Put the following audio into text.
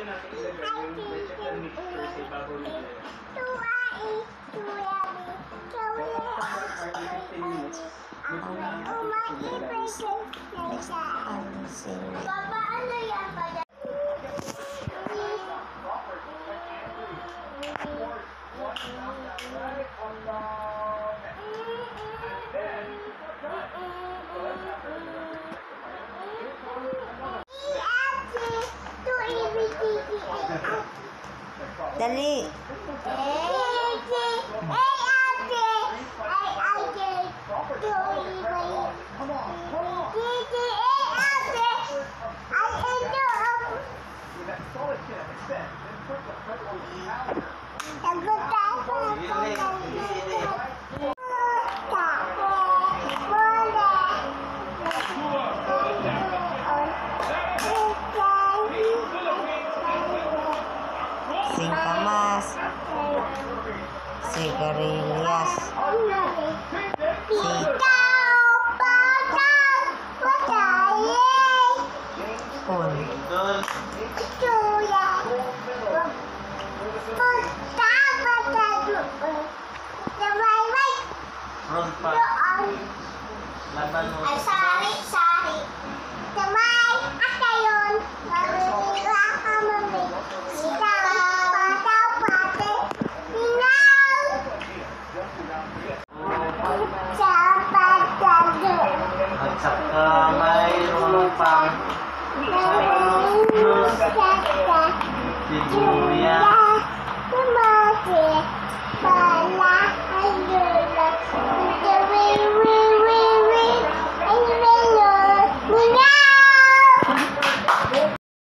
natin ilagay yung vegetable mixture sa ibabaw nila. After 15 minutes, lutuin natin Papa, ano yan ba? Dali. Singkamas, sigarilyas, sipon, front pa. Laban mo. Ay, sari. Kamay, ate yun. Mamimila ka, mami. Ikaw, pate. Tingnan. At saka mayroon pang sibuyas, Pala.